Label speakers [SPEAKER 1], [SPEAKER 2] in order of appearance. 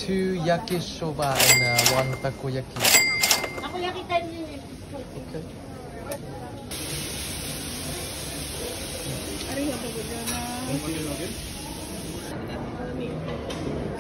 [SPEAKER 1] 2 yakisoba and 1 takoyaki.
[SPEAKER 2] Takoyaki 10 minutes.
[SPEAKER 1] Okay.
[SPEAKER 2] Arigatou gozaimasu.